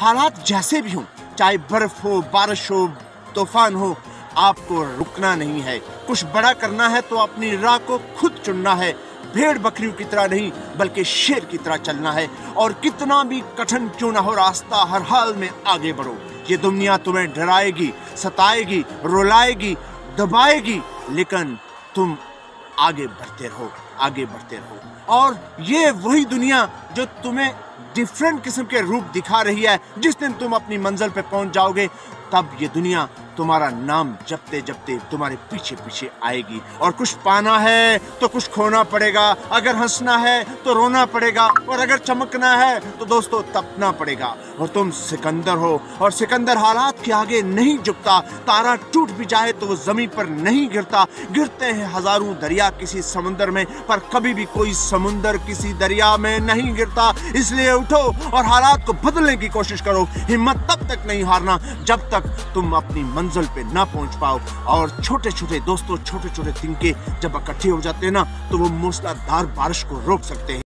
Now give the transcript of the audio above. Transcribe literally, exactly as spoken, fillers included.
हालात जैसे भी हों, चाहे बर्फ हो, बारिश हो, तूफान हो, आपको रुकना नहीं है। कुछ बड़ा करना है तो अपनी राह को खुद चुनना है। भेड़ बकरियों की तरह नहीं बल्कि शेर की तरह चलना है। और कितना भी कठिन क्यों ना हो रास्ता, हर हाल में आगे बढ़ो। ये दुनिया तुम्हें डराएगी, सताएगी, रुलाएगी, दबाएगी, लेकिन तुम आगे बढ़ते रहो, आगे बढ़ते रहो। और ये वही दुनिया जो तुम्हें डिफरेंट किस्म के रूप दिखा रही है, जिस दिन तुम अपनी मंजिल पे पहुंच जाओगे तब ये दुनिया तुम्हारा नाम जपते जपते तुम्हारे पीछे पीछे आएगी। और कुछ पाना है तो कुछ खोना पड़ेगा, अगर हंसना है तो रोना पड़ेगा, और अगर चमकना है तो दोस्तों तपना पड़ेगा। और तुम सिकंदर हो, और सिकंदर हालात के आगे नहीं झुकता। तारा टूट भी जाए तो वो जमीन पर नहीं गिरता। गिरते हैं हजारों दरिया किसी समुंदर में, पर कभी भी कोई समुंदर किसी दरिया में नहीं गिरता। इसलिए उठो और हालात को बदलने की कोशिश करो। हिम्मत तब तक नहीं हारना जब तक तुम अपनी मंजिल पे ना पहुंच पाओ। और छोटे छोटे दोस्तों, छोटे छोटे तिनके जब इकट्ठे हो जाते हैं ना, तो वो मूसलाधार बारिश को रोक सकते हैं।